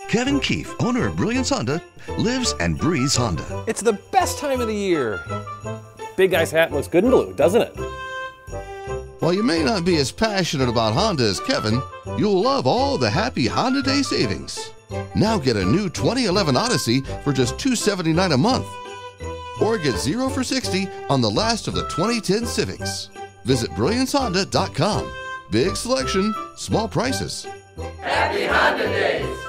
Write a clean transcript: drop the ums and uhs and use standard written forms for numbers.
Kevin Keefe, owner of Brilliance Honda, lives and breathes Honda. It's the best time of the year. Big guy's hat looks good in blue, doesn't it? While you may not be as passionate about Honda as Kevin, you'll love all the happy Honda Day savings. Now get a new 2011 Odyssey for just $279 a month. Or get 0 for 60 on the last of the 2010 Civics. Visit BrillianceHonda.com. Big selection, small prices. Happy Honda Days!